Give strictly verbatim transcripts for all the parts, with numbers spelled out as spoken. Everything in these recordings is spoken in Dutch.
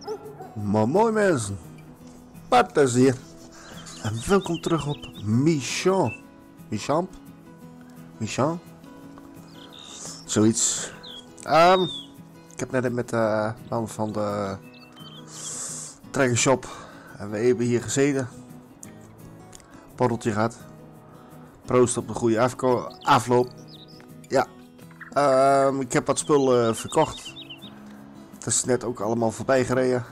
Maar mooi mensen, Bart is hier en welkom terug op Michamp. Michamp? Michamp? Zoiets. Um, ik heb net met de man van de trekkershop en we hebben hier gezeten. Borreltje gehad. Proost op de goede afko- afloop. Ja, um, ik heb wat spullen verkocht. Het is net ook allemaal voorbij gereden.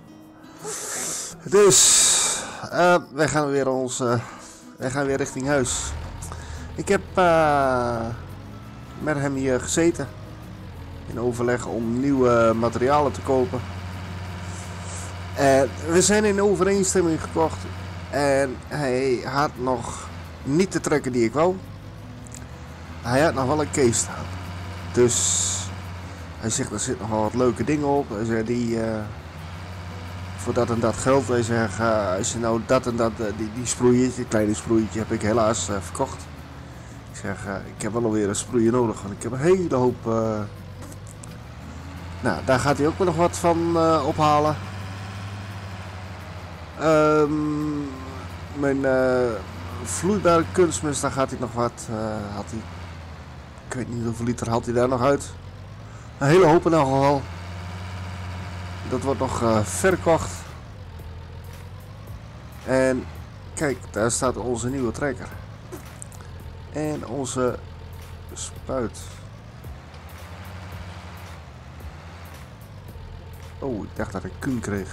Dus uh, wij gaan weer ons, uh, wij gaan weer richting huis. Ik heb uh, met hem hier gezeten in overleg om nieuwe materialen te kopen. En we zijn in overeenstemming gekocht en hij had nog niet de trekker die ik wou. Hij had nog wel een case staan. Dus hij zegt, er zitten nog wel wat leuke dingen op. Hij zegt, die uh, voor dat en dat geld. Hij zegt, uh, als je nou dat en dat, uh, die, die sproeiertje, kleine sproeiertje heb ik helaas uh, verkocht. Ik zeg, uh, ik heb wel alweer een sproeier nodig, want ik heb een hele hoop. Uh... Nou, daar gaat hij ook nog wat van uh, ophalen. Um, mijn uh, vloeibare kunstmest, daar gaat hij nog wat. Uh, had hij, ik weet niet hoeveel liter haalt hij daar nog uit. Een hele hoop in elk geval. Dat wordt nog uh, verkocht. En kijk, daar staat onze nieuwe trekker. En onze spuit. Oh, ik dacht dat ik kun kreeg.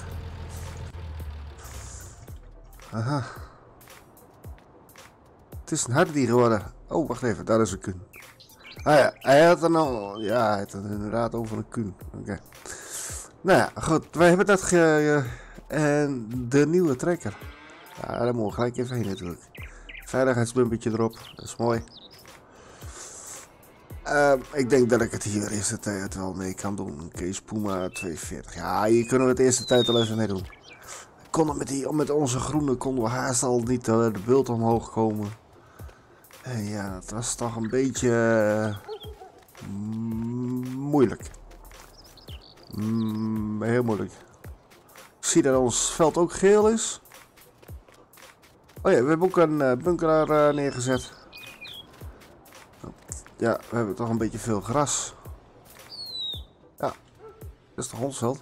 Aha. Het is een harddier geworden. Oh, wacht even, daar is een kun. Ah ja, hij had er nou... Ja, hij had het inderdaad over een kun. Oké. Okay. Nou ja, goed. Wij hebben dat ge... En de nieuwe trekker. Ja, daar moeten we gelijk even heen natuurlijk. Veiligheidsbumpertje erop. Dat is mooi. Uh, ik denk dat ik het hier de eerste tijd wel mee kan doen. Kees Puma tweeënveertig. Ja, hier kunnen we het de eerste tijd al even mee doen. Konden met, die, met onze groene konden we haast al niet uh, de bult omhoog komen. En ja, het was toch een beetje uh, moeilijk. Mm, heel moeilijk. Ik zie dat ons veld ook geel is. Oh ja, we hebben ook een uh, bunker uh, neergezet. Ja, we hebben toch een beetje veel gras. Ja, dat is toch ons veld.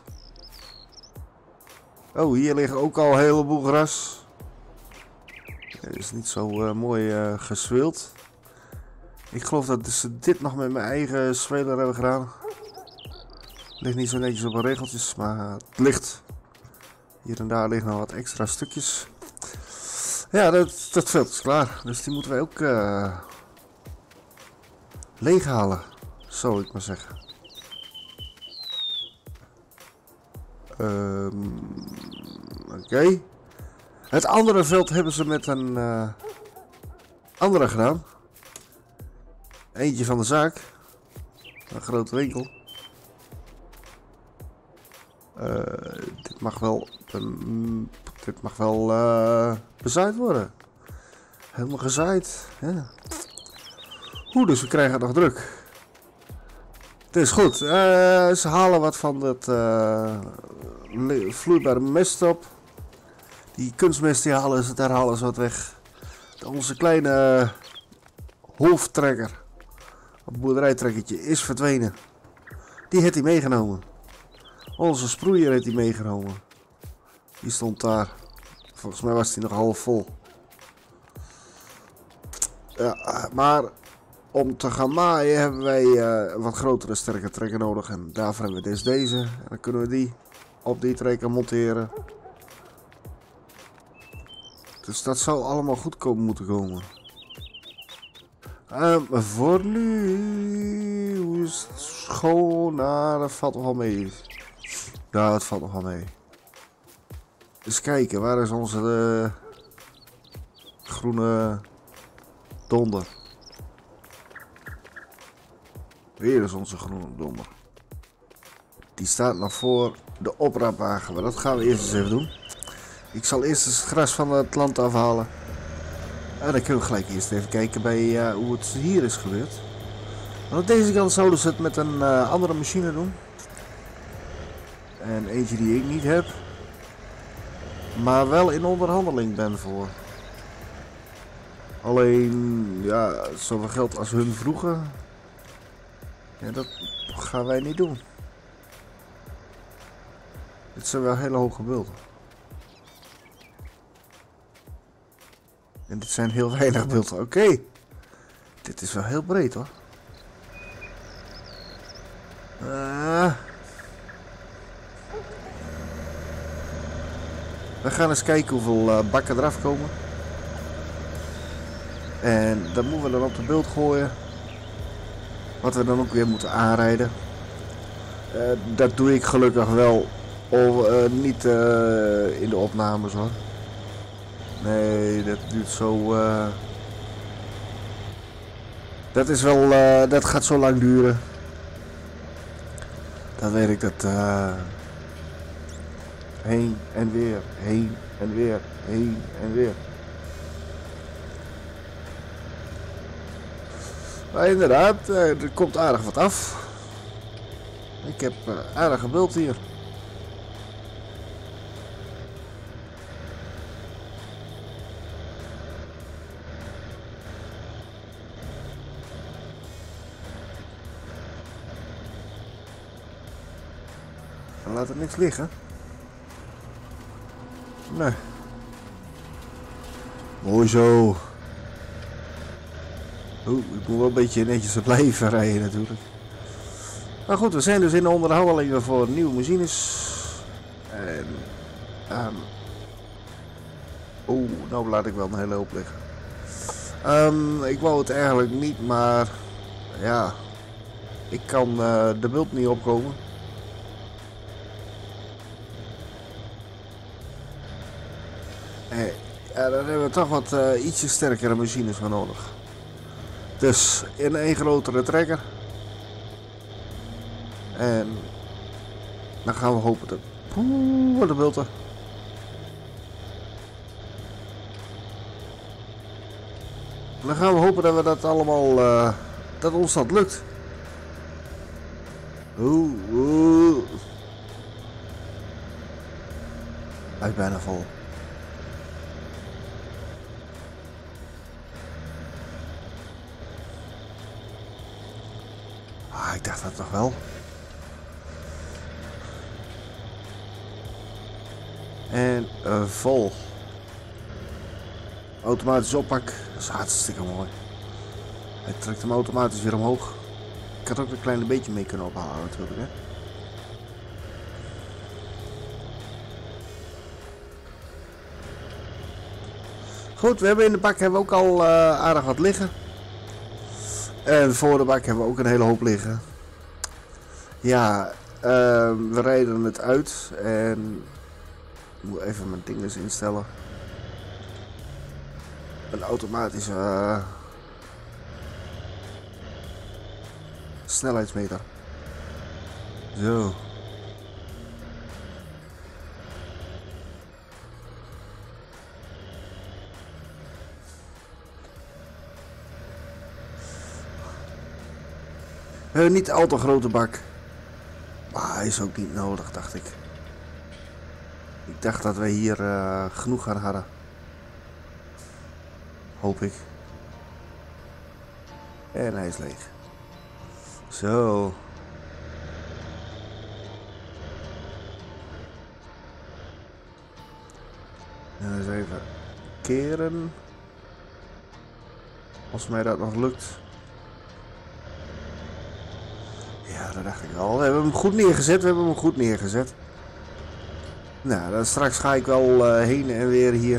Oh, hier liggen ook al een heleboel gras. Het is niet zo uh, mooi uh, gesweeld. Ik geloof dat ze dit nog met mijn eigen zweler hebben gedaan. Ligt niet zo netjes op de regeltjes, maar het ligt. Hier en daar liggen nog wat extra stukjes. Ja, dat, dat veld is klaar. Dus die moeten wij ook uh, leeghalen. Zou ik maar zeggen. Um, Oké. Okay. Het andere veld hebben ze met een uh, andere gedaan. Eentje van de zaak. Een grote winkel. Uh, dit mag wel, um, dit mag wel uh, bezaaid worden. Helemaal gezaaid. Ja. Oeh, dus we krijgen het nog druk. Het is goed. Uh, ze halen wat van dat uh, vloeibare mest op. Die kunstmest die halen ze, daar halen ze wat weg. Onze kleine uh, hoofdtrekker. Een boerderijtrekkertje is verdwenen. Die heeft hij meegenomen. Onze sproeier heeft hij meegenomen. Die stond daar. Volgens mij was hij nog half vol. Ja, maar om te gaan maaien hebben wij uh, een wat grotere sterke trekker nodig. En daarvoor hebben we dus deze. En dan kunnen we die op die trekker monteren. Dus dat zou allemaal goed komen moeten komen. Uh, voor nu is het schoon. Nou, dat valt nog wel mee. Ja, het valt nog wel mee. Eens kijken, waar is onze uh, groene donder? Weer is onze groene donder. Die staat nog voor de opraapwagen, maar dat gaan we eerst eens even doen. Ik zal eerst eens het gras van het land afhalen. En dan kunnen we gelijk eerst even kijken bij uh, hoe het hier is gebeurd. Want aan deze kant zouden ze het met een uh, andere machine doen. En eentje die ik niet heb. Maar wel in onderhandeling ben voor. Alleen, ja, zoveel geld als hun vroegen. Ja, dat gaan wij niet doen. Dit zijn wel hele hoge bulten. En dit zijn heel weinig bulten. Oké. Okay. Dit is wel heel breed hoor. Uh. We gaan eens kijken hoeveel uh, bakken eraf komen. En dat moeten we dan op de bult gooien. Wat we dan ook weer moeten aanrijden. Uh, dat doe ik gelukkig wel. Of uh, niet uh, in de opnames hoor. Nee, dat duurt zo. Uh... Dat is wel. Uh, dat gaat zo lang duren. Dan weet ik dat. Uh... Heen en weer, heen en weer, heen en weer. Maar inderdaad, uh, er komt aardig wat af. Ik heb uh, aardige bult hier. Dan laat er niks liggen. Nee. Mooi zo. Oeh, ik moet wel een beetje netjes blijven rijden natuurlijk. Maar goed, we zijn dus in de onderhandelingen voor nieuwe machines. En... Um, Oeh, nou laat ik wel een hele hoop liggen. Um, ik wou het eigenlijk niet, maar... Ja... Ik kan uh, de bult niet opkomen. Ja, daar hebben we toch wat uh, ietsje sterkere machines voor nodig. Dus in een grotere trekker. En dan gaan we hopen dat... Oeh, wat een bulten. Dan gaan we hopen dat we dat allemaal... Uh, dat ons dat lukt. Oeh, oeh. Hij is bijna vol. Ik dacht dat toch wel. En uh, vol. Automatisch oppak. Dat is hartstikke mooi. Hij trekt hem automatisch weer omhoog. Ik had ook een klein beetje mee kunnen ophalen natuurlijk. Hè? Goed, we hebben in de bak hebben we ook al uh, aardig wat liggen. En voor de bak hebben we ook een hele hoop liggen. Ja, uh, we rijden het uit en ik moet even mijn dingen eens instellen. Een automatische uh, snelheidsmeter. Zo. We hebben niet al te grote bak. Maar hij is ook niet nodig, dacht ik. Ik dacht dat we hier uh, genoeg aan hadden. Hoop ik. En hij is leeg. Zo. En eens even keren. Als mij dat nog lukt. Ja, dat dacht ik al. We hebben hem goed neergezet. We hebben hem goed neergezet. Nou, dan straks ga ik wel uh, heen en weer hier.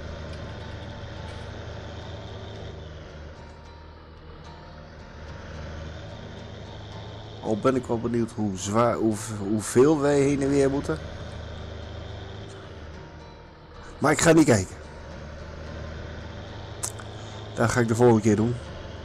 Al ben ik wel benieuwd hoe zwaar, hoe, hoeveel wij heen en weer moeten. Maar ik ga niet kijken. Dat ga ik de volgende keer doen.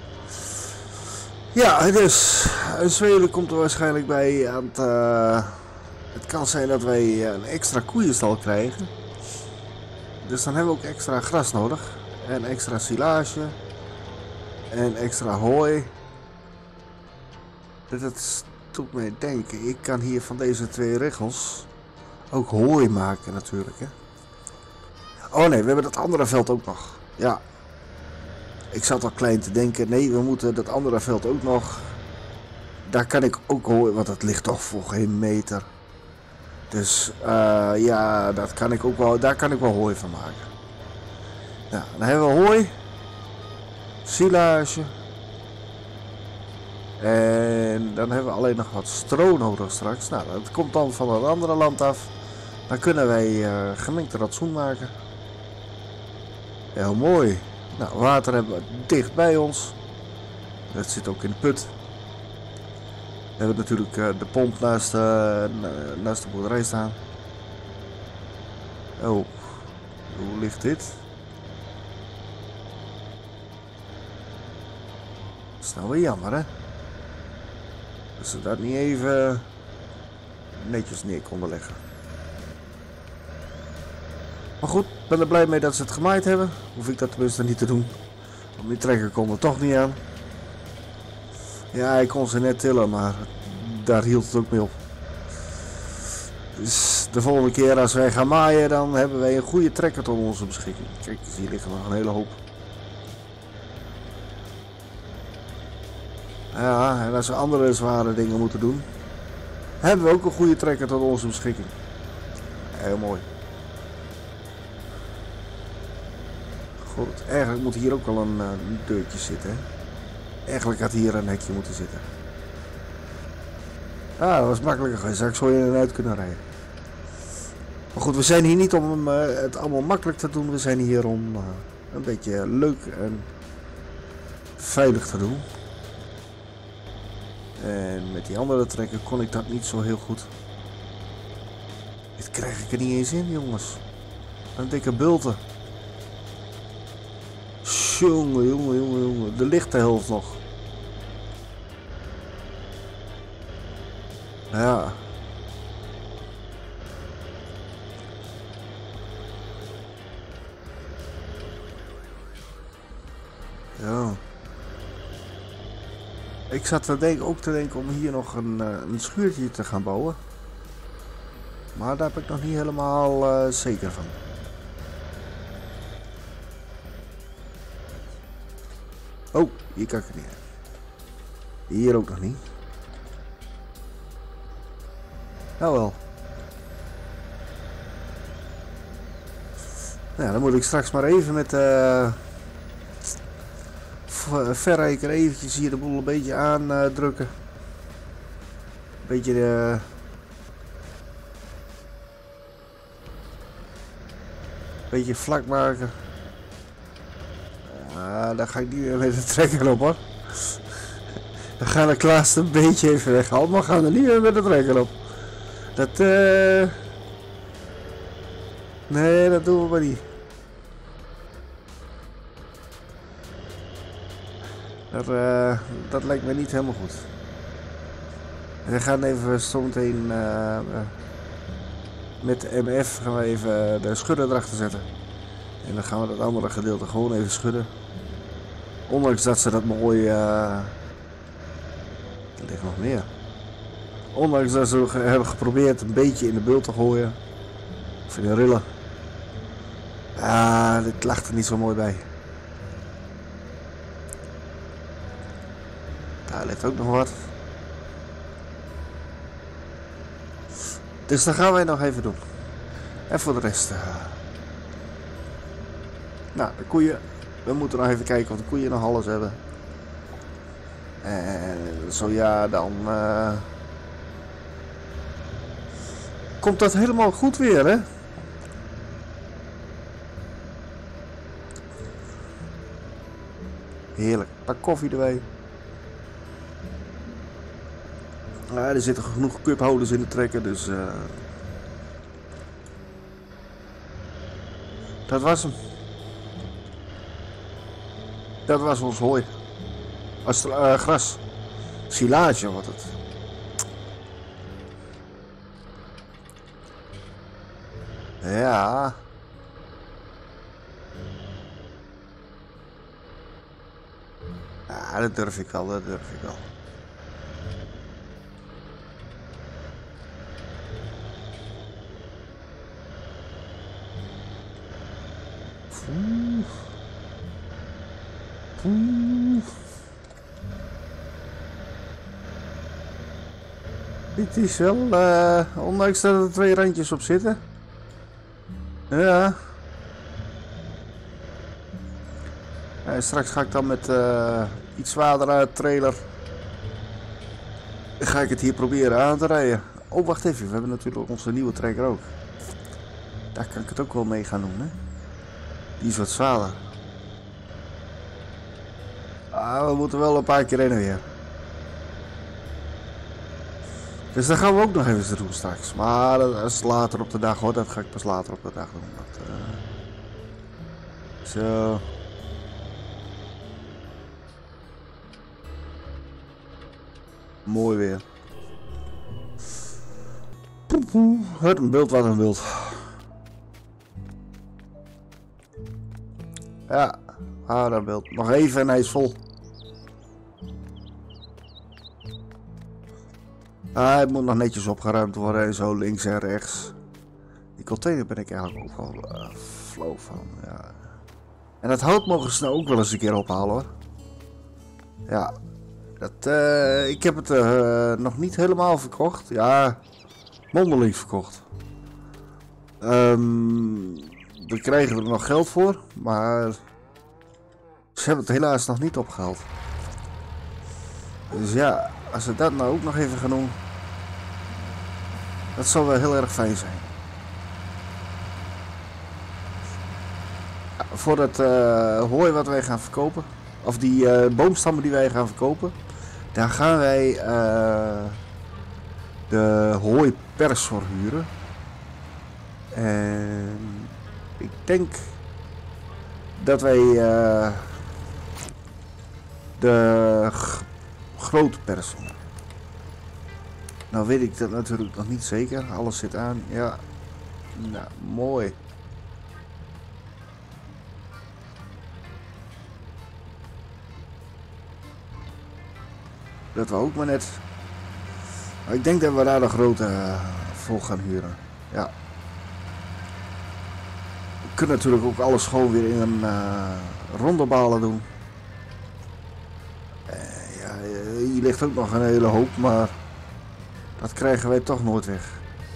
Ja, dus een Zweden komt er waarschijnlijk bij aan het... Uh, het kan zijn dat wij een extra koeienstal krijgen. Dus dan hebben we ook extra gras nodig. En extra silage. En extra hooi. Dus het doet mij denken, ik kan hier van deze twee regels ook hooi maken natuurlijk, hè. Oh nee, we hebben dat andere veld ook nog. Ja. Ik zat al klein te denken, nee, we moeten dat andere veld ook nog. Daar kan ik ook hooi, want het ligt toch voor geen meter. Dus uh, ja, dat kan ik ook wel, daar kan ik wel hooi van maken. Nou, dan hebben we hooi. Silage. En dan hebben we alleen nog wat stro nodig straks. Nou, dat komt dan van het andere land af. Dan kunnen wij uh, gemengd ratsoen maken. Heel mooi. Nou, water hebben we dicht bij ons. Dat zit ook in de put. We hebben natuurlijk uh, de pomp naast, uh, naast de boerderij staan. Oh, hoe ligt dit? Dat is nou weer jammer, hè? Dat ze dat niet even netjes neer konden leggen. Maar goed, ik ben er blij mee dat ze het gemaaid hebben. Hoef ik dat tenminste niet te doen. Want die trekker kon er toch niet aan. Ja, ik kon ze net tillen, maar daar hield het ook mee op. Dus de volgende keer als wij gaan maaien, dan hebben wij een goede trekker tot onze beschikking. Kijk, hier liggen nog een hele hoop. Ja, en als we andere zware dingen moeten doen, hebben we ook een goede trekker tot onze beschikking. Heel mooi. Goed, eigenlijk moet hier ook wel een, een deurtje zitten. Hè? Eigenlijk had hier een hekje moeten zitten. Ah, dat was makkelijker geweest. Zou ik zo in en uit kunnen rijden. Maar goed, we zijn hier niet om uh, het allemaal makkelijk te doen. We zijn hier om uh, een beetje leuk en veilig te doen. En met die andere trekker kon ik dat niet zo heel goed. Dit krijg ik er niet eens in, jongens. Een dikke bulten. Jongen, jongen, jongen, jongen. Er ligt de helft nog. Ja. Ja. Ik zat te denken, ook te denken om hier nog een, een schuurtje te gaan bouwen. Maar daar ben ik nog niet helemaal uh, zeker van. Oh, hier kan ik het niet. Hier ook nog niet. Nou wel. Nou, dan moet ik straks maar even met de uh, verreker eventjes hier de boel een beetje aandrukken. Een beetje de... Een beetje vlak maken. Uh, daar ga ik niet meer met de trekker op, hoor. Dan gaan de Klaas een beetje even weghalen, maar gaan er niet meer met de trekker op. Dat uh... Nee, dat doen we maar niet. Dat, uh, dat lijkt me niet helemaal goed. We gaan even zometeen uh, met de M F gaan we even de schudder erachter zetten. En dan gaan we dat andere gedeelte gewoon even schudden. Ondanks dat ze dat mooi... Uh... Er ligt nog meer. Ondanks dat ze hebben geprobeerd een beetje in de bult te gooien. Of in de rillen. Ah, dit lag er niet zo mooi bij. Daar ligt ook nog wat. Dus dat gaan wij nog even doen. En voor de rest... Uh... Nou, de koeien. We moeten nog even kijken of de koeien nog alles hebben. En zo ja, dan... Uh... komt dat helemaal goed weer, hè? Heerlijk. Pak koffie erbij. Ja, er zitten genoeg cuphouders in de trekker, dus... Uh... Dat was hem. Dat was ons hooi. Als uh, gras. Silage wordt het. Ja. Ja, dat durf ik wel, dat durf ik wel. Oeh. Oeh. Dit is wel, uh, ondanks dat er twee randjes op zitten. Ja. En straks ga ik dan met uh, iets zwaardere trailer. Ga ik het hier proberen aan te rijden. Oh, wacht even. We hebben natuurlijk onze nieuwe trekker ook. Daar kan ik het ook wel mee gaan doen, hè. Die is wat zwaarder. Ah, we moeten wel een paar keer heen en weer. Dus dat gaan we ook nog even doen straks. Maar dat is later op de dag hoor. Dat ga ik pas later op de dag doen. Dat, uh... Zo. Mooi weer. Poe poe. Het een beeld wat een beeld. Ja. Ah, dat beeld. Nog even en hij is vol. Ah, het moet nog netjes opgeruimd worden. Zo links en rechts. Die container ben ik eigenlijk ook wel uh, flow van. Ja. En dat hout mogen ze nou ook wel eens een keer ophalen hoor. Ja. Dat, uh, ik heb het uh, nog niet helemaal verkocht. Ja, mondeling verkocht. Um, we krijgen er nog geld voor, maar ze hebben het helaas nog niet opgehaald. Dus ja, als we dat nou ook nog even gaan doen, dat zou wel heel erg fijn zijn. Ja, voor het uh, hooi wat wij gaan verkopen, of die uh, boomstammen die wij gaan verkopen, daar gaan wij uh, de hooipers voor huren. En ik denk dat wij uh, de grote pers doen. Nou weet ik dat natuurlijk nog niet zeker. Alles zit aan. Ja, nou mooi. Dat we ook maar net. Maar ik denk dat we daar de grote uh, voor gaan huren. Ja. We kunnen natuurlijk ook alles gewoon weer in een uh, ronde balen doen. Uh, ja, hier ligt ook nog een hele hoop, maar dat krijgen wij toch nooit weg.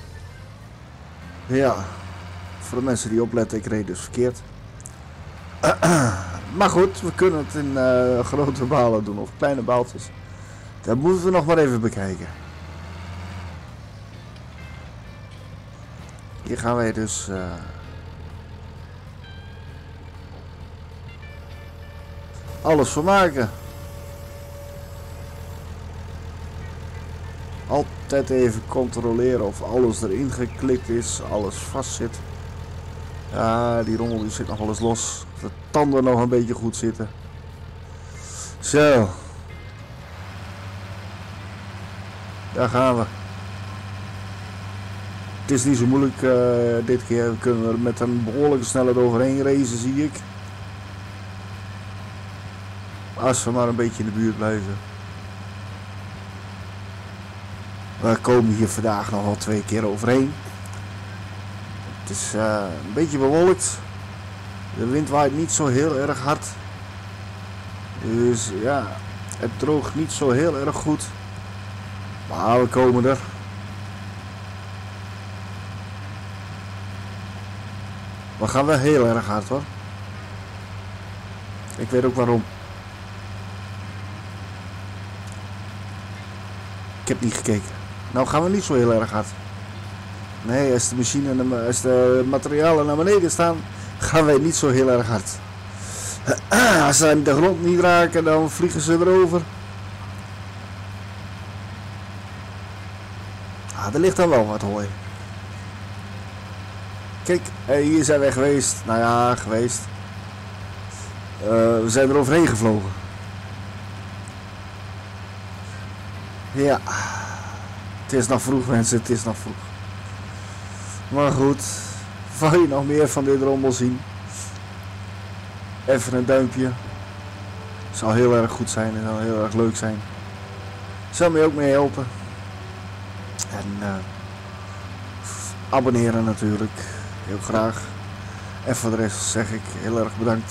Ja, voor de mensen die opletten, ik reed dus verkeerd. Maar goed, we kunnen het in uh, grote balen doen of kleine baaltjes. Dat moeten we nog maar even bekijken. Hier gaan wij dus uh, alles voor maken. Altijd even controleren of alles erin geklikt is, alles vast zit. Ja, die rommel die zit nog wel eens los. De tanden nog een beetje goed zitten. Zo. Daar gaan we. Het is niet zo moeilijk uh, dit keer. We kunnen er met een behoorlijke snelheid overheen racen, zie ik. Als we maar een beetje in de buurt blijven. We komen hier vandaag nog wel twee keer overheen. Het is uh, een beetje bewolkt. De wind waait niet zo heel erg hard. Dus ja, het droogt niet zo heel erg goed. Maar we komen er. We gaan wel heel erg hard hoor. Ik weet ook waarom. Ik heb niet gekeken. Nou gaan we niet zo heel erg hard. Nee, als de machine en als de materialen naar beneden staan, gaan wij niet zo heel erg hard. Als ze de grond niet raken, dan vliegen ze erover. Ah, er ligt dan wel wat hooi. Kijk, hier zijn wij geweest. Nou ja, geweest. Uh, we zijn er overheen gevlogen. Ja. Het is nog vroeg mensen, het is nog vroeg. Maar goed. Wil je nog meer van dit rommel zien? Even een duimpje. Zou heel erg goed zijn en zou heel erg leuk zijn. Zou me ook mee helpen. En uh, abonneren natuurlijk. Heel graag. En voor de rest zeg ik heel erg bedankt.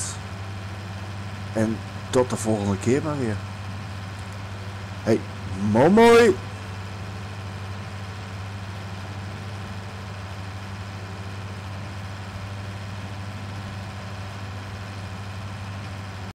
En tot de volgende keer maar weer. Hey, mooi mooi!